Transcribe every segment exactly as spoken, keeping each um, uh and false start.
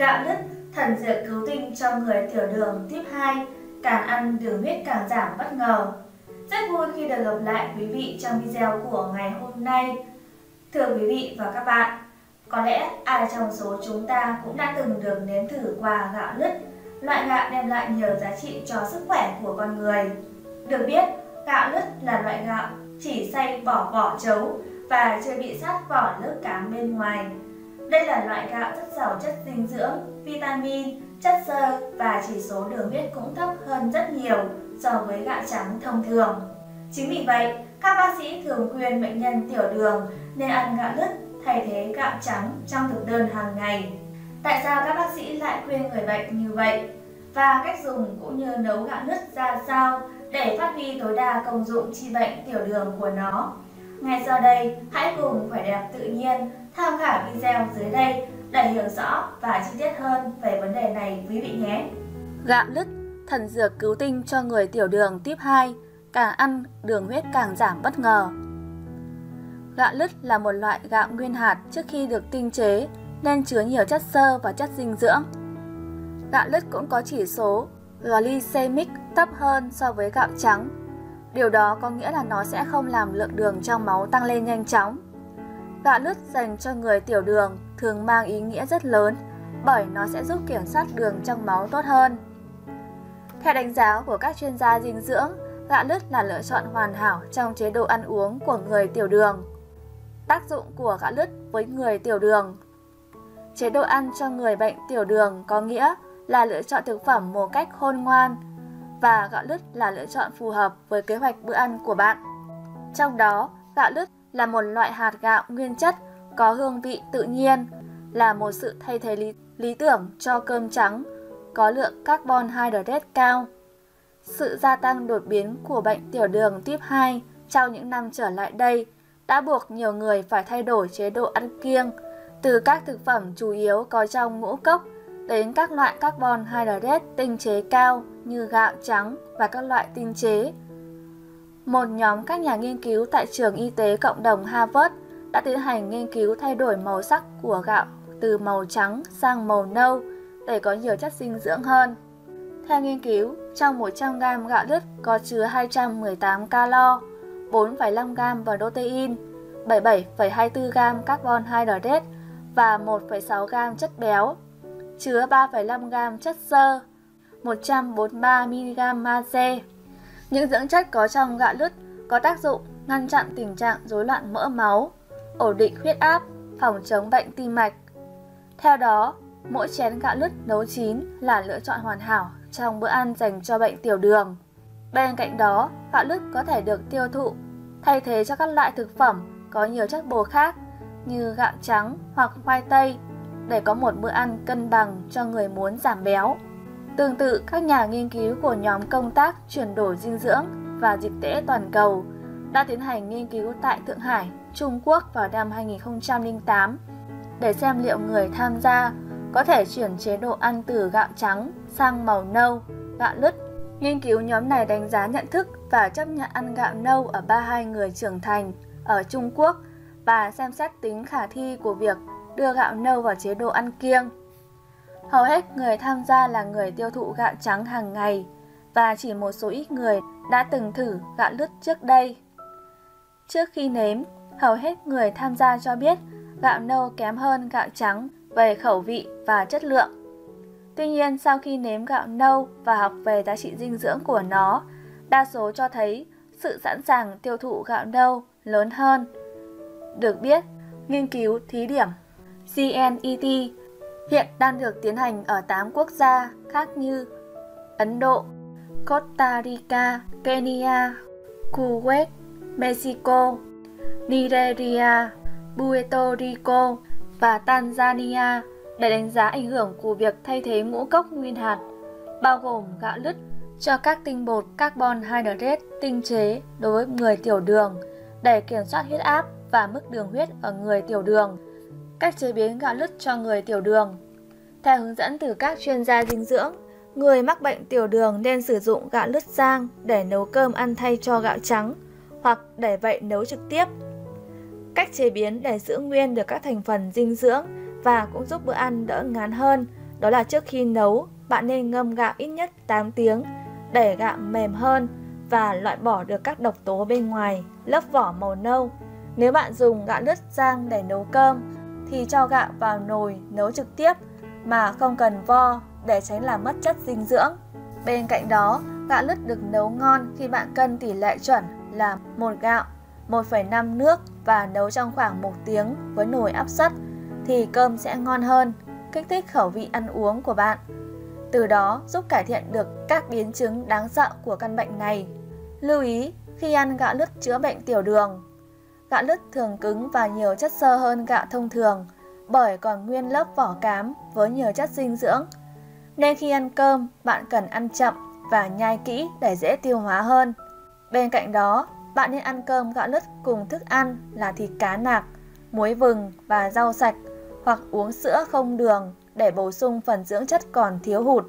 Gạo lứt, thần dược cứu tinh cho người tiểu đường tuyếp hai, càng ăn đường huyết càng giảm bất ngờ. Rất vui khi được gặp lại quý vị trong video của ngày hôm nay. Thưa quý vị và các bạn, có lẽ ai trong số chúng ta cũng đã từng được nếm thử qua gạo lứt, loại gạo đem lại nhiều giá trị cho sức khỏe của con người. Được biết, gạo lứt là loại gạo chỉ xay bỏ vỏ trấu và chưa bị sát vỏ lớp cám bên ngoài. Đây là loại gạo rất giàu chất dinh dưỡng, vitamin, chất xơ và chỉ số đường huyết cũng thấp hơn rất nhiều so với gạo trắng thông thường. Chính vì vậy, các bác sĩ thường khuyên bệnh nhân tiểu đường nên ăn gạo lứt thay thế gạo trắng trong thực đơn hàng ngày. Tại sao các bác sĩ lại khuyên người bệnh như vậy? Và cách dùng cũng như nấu gạo lứt ra sao để phát huy tối đa công dụng trị bệnh tiểu đường của nó? Ngay sau đây, hãy cùng Khỏe Đẹp Tự Nhiên tham khảo video dưới đây để hiểu rõ và chi tiết hơn về vấn đề này quý vị nhé. Gạo lứt, thần dược cứu tinh cho người tiểu đường tuyếp hai, càng ăn đường huyết càng giảm bất ngờ. Gạo lứt là một loại gạo nguyên hạt trước khi được tinh chế nên chứa nhiều chất xơ và chất dinh dưỡng. Gạo lứt cũng có chỉ số glycemic thấp hơn so với gạo trắng. Điều đó có nghĩa là nó sẽ không làm lượng đường trong máu tăng lên nhanh chóng. Gạo lứt dành cho người tiểu đường thường mang ý nghĩa rất lớn bởi nó sẽ giúp kiểm soát đường trong máu tốt hơn. Theo đánh giá của các chuyên gia dinh dưỡng, gạo lứt là lựa chọn hoàn hảo trong chế độ ăn uống của người tiểu đường. Tác dụng của gạo lứt với người tiểu đường. Chế độ ăn cho người bệnh tiểu đường có nghĩa là lựa chọn thực phẩm một cách khôn ngoan, và gạo lứt là lựa chọn phù hợp với kế hoạch bữa ăn của bạn. Trong đó, gạo lứt là một loại hạt gạo nguyên chất có hương vị tự nhiên, là một sự thay thế lý, lý tưởng cho cơm trắng, có lượng carbon hydrate cao. Sự gia tăng đột biến của bệnh tiểu đường tuyếp hai trong những năm trở lại đây đã buộc nhiều người phải thay đổi chế độ ăn kiêng, từ các thực phẩm chủ yếu có trong ngũ cốc đến các loại carbon hydrate tinh chế cao như gạo trắng và các loại tinh chế. Một nhóm các nhà nghiên cứu tại trường y tế cộng đồng Harvard đã tiến hành nghiên cứu thay đổi màu sắc của gạo từ màu trắng sang màu nâu để có nhiều chất dinh dưỡng hơn. Theo nghiên cứu, trong một trăm gam gạo lứt có chứa hai trăm mười tám calo, bốn phẩy năm gam protein, bảy mươi bảy phẩy hai mươi tư gam carbon hydrate và một phẩy sáu gam chất béo, chứa ba phẩy năm gam chất xơ, một trăm bốn mươi ba mi-li-gam magie. Những dưỡng chất có trong gạo lứt có tác dụng ngăn chặn tình trạng rối loạn mỡ máu, ổn định huyết áp, phòng chống bệnh tim mạch. Theo đó, mỗi chén gạo lứt nấu chín là lựa chọn hoàn hảo trong bữa ăn dành cho bệnh tiểu đường. Bên cạnh đó, gạo lứt có thể được tiêu thụ thay thế cho các loại thực phẩm có nhiều chất bổ khác như gạo trắng hoặc khoai tây để có một bữa ăn cân bằng cho người muốn giảm béo. Tương tự, các nhà nghiên cứu của nhóm công tác chuyển đổi dinh dưỡng và dịch tễ toàn cầu đã tiến hành nghiên cứu tại Thượng Hải, Trung Quốc vào năm hai nghìn không trăm lẻ tám để xem liệu người tham gia có thể chuyển chế độ ăn từ gạo trắng sang màu nâu, gạo lứt. Nghiên cứu nhóm này đánh giá nhận thức và chấp nhận ăn gạo nâu ở ba mươi hai người trưởng thành ở Trung Quốc và xem xét tính khả thi của việc đưa gạo nâu vào chế độ ăn kiêng. Hầu hết người tham gia là người tiêu thụ gạo trắng hàng ngày và chỉ một số ít người đã từng thử gạo lứt trước đây. Trước khi nếm, hầu hết người tham gia cho biết gạo nâu kém hơn gạo trắng về khẩu vị và chất lượng. Tuy nhiên, sau khi nếm gạo nâu và học về giá trị dinh dưỡng của nó, đa số cho thấy sự sẵn sàng tiêu thụ gạo nâu lớn hơn. Được biết, nghiên cứu thí điểm giê en e tê hiện đang được tiến hành ở tám quốc gia khác như Ấn Độ, Costa Rica, Kenya, Kuwait, Mexico, Nigeria, Puerto Rico và Tanzania để đánh giá ảnh hưởng của việc thay thế ngũ cốc nguyên hạt, bao gồm gạo lứt, cho các tinh bột carbon hydrate tinh chế đối với người tiểu đường để kiểm soát huyết áp và mức đường huyết ở người tiểu đường. Cách chế biến gạo lứt cho người tiểu đường. Theo hướng dẫn từ các chuyên gia dinh dưỡng, người mắc bệnh tiểu đường nên sử dụng gạo lứt rang để nấu cơm ăn thay cho gạo trắng hoặc để vậy nấu trực tiếp. Cách chế biến để giữ nguyên được các thành phần dinh dưỡng và cũng giúp bữa ăn đỡ ngán hơn đó là trước khi nấu, bạn nên ngâm gạo ít nhất tám tiếng để gạo mềm hơn và loại bỏ được các độc tố bên ngoài lớp vỏ màu nâu. Nếu bạn dùng gạo lứt rang để nấu cơm thì cho gạo vào nồi nấu trực tiếp mà không cần vo để tránh làm mất chất dinh dưỡng. Bên cạnh đó, gạo lứt được nấu ngon khi bạn cân tỷ lệ chuẩn là một gạo, một phẩy năm nước và nấu trong khoảng một tiếng với nồi áp suất thì cơm sẽ ngon hơn, kích thích khẩu vị ăn uống của bạn. Từ đó giúp cải thiện được các biến chứng đáng sợ của căn bệnh này. Lưu ý khi ăn gạo lứt chữa bệnh tiểu đường. Gạo lứt thường cứng và nhiều chất xơ hơn gạo thông thường bởi còn nguyên lớp vỏ cám với nhiều chất dinh dưỡng. Nên khi ăn cơm, bạn cần ăn chậm và nhai kỹ để dễ tiêu hóa hơn. Bên cạnh đó, bạn nên ăn cơm gạo lứt cùng thức ăn là thịt cá nạc, muối vừng và rau sạch hoặc uống sữa không đường để bổ sung phần dưỡng chất còn thiếu hụt.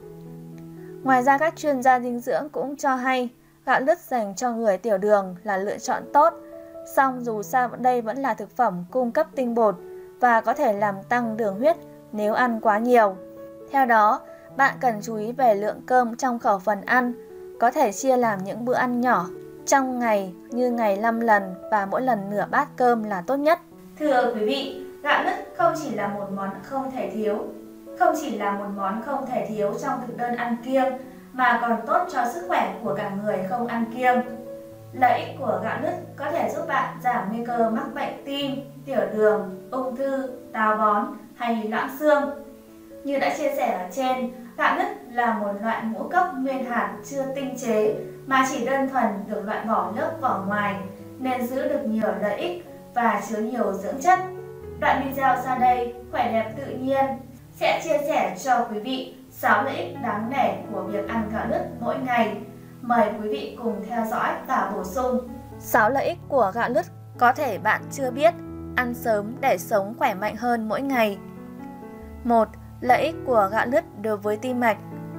Ngoài ra, các chuyên gia dinh dưỡng cũng cho hay gạo lứt dành cho người tiểu đường là lựa chọn tốt. Song dù sao đây vẫn là thực phẩm cung cấp tinh bột và có thể làm tăng đường huyết nếu ăn quá nhiều. Theo đó, bạn cần chú ý về lượng cơm trong khẩu phần ăn, có thể chia làm những bữa ăn nhỏ trong ngày như ngày năm lần và mỗi lần nửa bát cơm là tốt nhất. Thưa quý vị, gạo lứt không chỉ là một món không thể thiếu, không chỉ là một món không thể thiếu trong thực đơn ăn kiêng mà còn tốt cho sức khỏe của cả người không ăn kiêng. Lợi ích của gạo lứt có thể giúp bạn giảm nguy cơ mắc bệnh tim, tiểu đường, ung thư, táo bón hay loãng xương. Như đã chia sẻ ở trên, gạo lứt là một loại ngũ cốc nguyên hạt chưa tinh chế mà chỉ đơn thuần được loại bỏ lớp vỏ ngoài nên giữ được nhiều lợi ích và chứa nhiều dưỡng chất. Đoạn video sau đây, Khỏe đẹp tự nhiên, sẽ chia sẻ cho quý vị sáu lợi ích đáng nể của việc ăn gạo lứt mỗi ngày. Mời quý vị cùng theo dõi và bổ sung. sáu lợi ích của gạo lứt có thể bạn chưa biết. Ăn sớm để sống khỏe mạnh hơn mỗi ngày. một. Lợi ích của gạo lứt đối với tim mạch.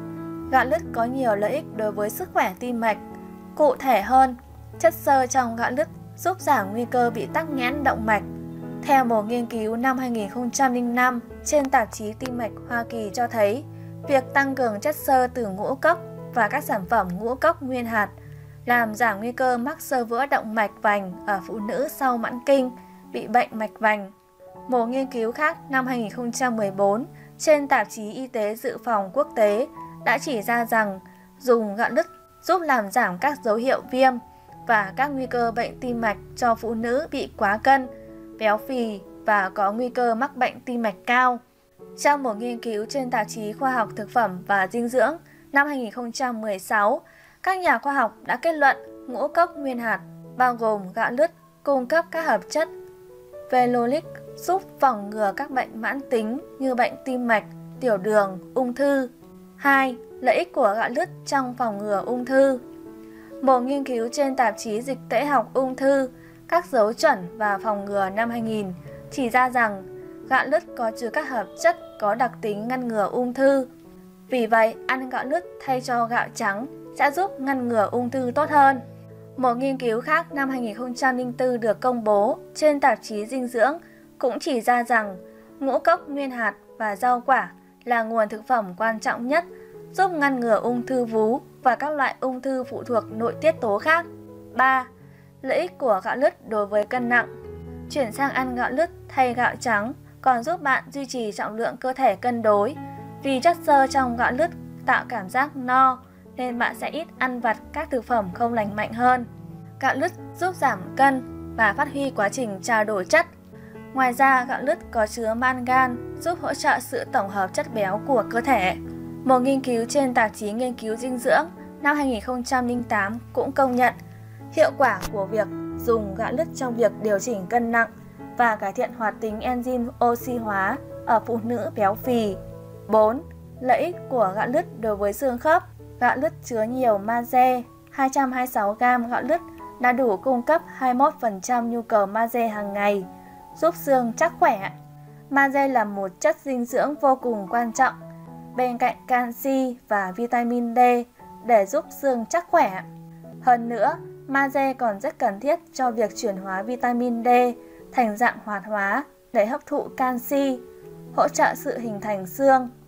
Gạo lứt có nhiều lợi ích đối với sức khỏe tim mạch. Cụ thể hơn, chất xơ trong gạo lứt giúp giảm nguy cơ bị tắc nghẽn động mạch. Theo một nghiên cứu năm hai nghìn không trăm lẻ năm trên tạp chí Tim mạch Hoa Kỳ cho thấy, việc tăng cường chất xơ từ ngũ cốc và các sản phẩm ngũ cốc nguyên hạt làm giảm nguy cơ mắc xơ vữa động mạch vành ở phụ nữ sau mãn kinh, bị bệnh mạch vành. Một nghiên cứu khác năm hai nghìn không trăm mười bốn trên tạp chí Y tế Dự phòng Quốc tế đã chỉ ra rằng dùng gạo lứt giúp làm giảm các dấu hiệu viêm và các nguy cơ bệnh tim mạch cho phụ nữ bị quá cân, béo phì và có nguy cơ mắc bệnh tim mạch cao. Trong một nghiên cứu trên tạp chí Khoa học Thực phẩm và Dinh dưỡng năm hai nghìn không trăm mười sáu, các nhà khoa học đã kết luận ngũ cốc nguyên hạt bao gồm gạo lứt cung cấp các hợp chất phenolic giúp phòng ngừa các bệnh mãn tính như bệnh tim mạch, tiểu đường, ung thư. hai. Lợi ích của gạo lứt trong phòng ngừa ung thư. Một nghiên cứu trên tạp chí Dịch tễ học ung thư, các dấu chuẩn và phòng ngừa năm hai nghìn chỉ ra rằng gạo lứt có chứa các hợp chất có đặc tính ngăn ngừa ung thư. Vì vậy, ăn gạo lứt thay cho gạo trắng sẽ giúp ngăn ngừa ung thư tốt hơn. Một nghiên cứu khác năm hai nghìn không trăm lẻ bốn được công bố trên tạp chí Dinh dưỡng cũng chỉ ra rằng ngũ cốc nguyên hạt và rau quả là nguồn thực phẩm quan trọng nhất giúp ngăn ngừa ung thư vú và các loại ung thư phụ thuộc nội tiết tố khác. ba. Lợi ích của gạo lứt đối với cân nặng. Chuyển sang ăn gạo lứt thay gạo trắng còn giúp bạn duy trì trọng lượng cơ thể cân đối. Vì chất xơ trong gạo lứt tạo cảm giác no nên bạn sẽ ít ăn vặt các thực phẩm không lành mạnh hơn. Gạo lứt giúp giảm cân và phát huy quá trình trao đổi chất. Ngoài ra, gạo lứt có chứa mangan giúp hỗ trợ sự tổng hợp chất béo của cơ thể. Một nghiên cứu trên tạp chí Nghiên cứu dinh dưỡng năm hai nghìn không trăm lẻ tám cũng công nhận hiệu quả của việc dùng gạo lứt trong việc điều chỉnh cân nặng và cải thiện hoạt tính enzyme oxy hóa ở phụ nữ béo phì. bốn. Lợi ích của gạo lứt đối với xương khớp. Gạo lứt chứa nhiều magie. hai trăm hai mươi sáu gam gạo lứt đã đủ cung cấp hai mươi mốt phần trăm nhu cầu magie hàng ngày, giúp xương chắc khỏe. Magie là một chất dinh dưỡng vô cùng quan trọng bên cạnh canxi và vitamin D để giúp xương chắc khỏe. Hơn nữa, magie còn rất cần thiết cho việc chuyển hóa vitamin D thành dạng hoạt hóa để hấp thụ canxi, hỗ trợ sự hình thành xương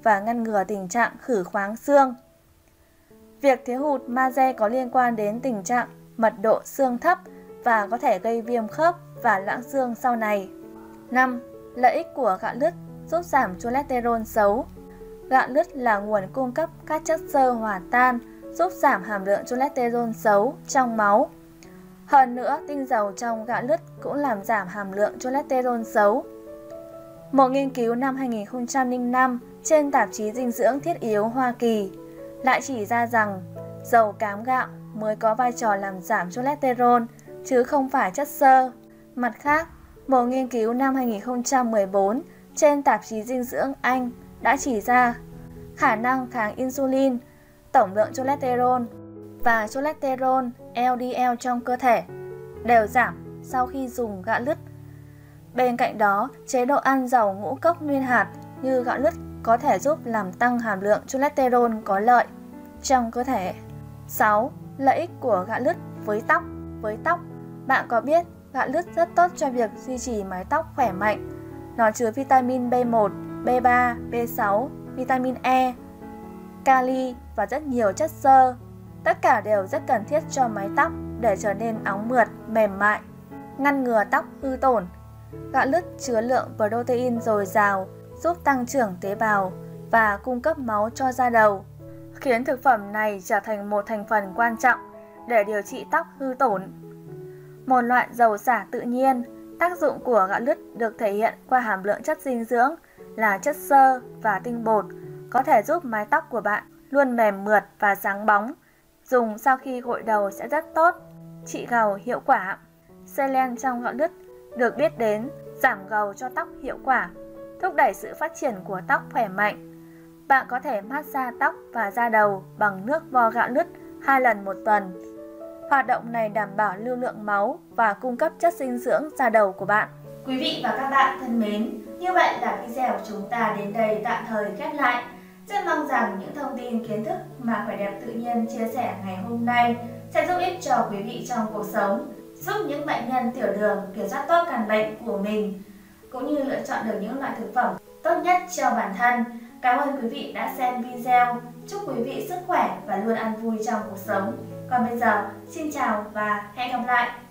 và ngăn ngừa tình trạng khử khoáng xương. Việc thiếu hụt magie có liên quan đến tình trạng mật độ xương thấp và có thể gây viêm khớp và loãng xương sau này. năm. Lợi ích của gạo lứt giúp giảm cholesterol xấu. Gạo lứt là nguồn cung cấp các chất xơ hòa tan, giúp giảm hàm lượng cholesterol xấu trong máu. Hơn nữa, tinh dầu trong gạo lứt cũng làm giảm hàm lượng cholesterol xấu. Một nghiên cứu năm hai nghìn không trăm lẻ năm trên tạp chí dinh dưỡng thiết yếu Hoa Kỳ lại chỉ ra rằng dầu cám gạo mới có vai trò làm giảm cholesterol chứ không phải chất xơ. Mặt khác, một nghiên cứu năm hai nghìn không trăm mười bốn trên tạp chí dinh dưỡng Anh đã chỉ ra khả năng kháng insulin, tổng lượng cholesterol và cholesterol L D L trong cơ thể đều giảm sau khi dùng gạo lứt. Bên cạnh đó, chế độ ăn giàu ngũ cốc nguyên hạt như gạo lứt có thể giúp làm tăng hàm lượng cholesterol có lợi trong cơ thể. sáu. Lợi ích của gạo lứt với tóc. Với tóc, bạn có biết gạo lứt rất tốt cho việc duy trì mái tóc khỏe mạnh. Nó chứa vitamin B một, B ba, B sáu, vitamin E, kali và rất nhiều chất xơ. Tất cả đều rất cần thiết cho mái tóc để trở nên óng mượt, mềm mại. Ngăn ngừa tóc hư tổn. Gạo lứt chứa lượng protein dồi dào, giúp tăng trưởng tế bào và cung cấp máu cho da đầu, khiến thực phẩm này trở thành một thành phần quan trọng để điều trị tóc hư tổn. Một loại dầu xả tự nhiên, tác dụng của gạo lứt được thể hiện qua hàm lượng chất dinh dưỡng là chất xơ và tinh bột, có thể giúp mái tóc của bạn luôn mềm mượt và sáng bóng. Dùng sau khi gội đầu sẽ rất tốt, trị gầu hiệu quả. Selen trong gạo lứt được biết đến giảm gầu cho tóc hiệu quả, thúc đẩy sự phát triển của tóc khỏe mạnh. Bạn có thể massage tóc và da đầu bằng nước vo gạo lứt hai lần một tuần. Hoạt động này đảm bảo lưu lượng máu và cung cấp chất dinh dưỡng da đầu của bạn. Quý vị và các bạn thân mến, như vậy là video của chúng ta đến đây tạm thời khép lại. Rất mong rằng những thông tin kiến thức mà Khỏe Đẹp Tự Nhiên chia sẻ ngày hôm nay sẽ giúp ích cho quý vị trong cuộc sống, giúp những bệnh nhân tiểu đường kiểm soát tốt căn bệnh của mình, cũng như lựa chọn được những loại thực phẩm tốt nhất cho bản thân. Cảm ơn quý vị đã xem video. Chúc quý vị sức khỏe và luôn ăn vui trong cuộc sống. Còn bây giờ, xin chào và hẹn gặp lại!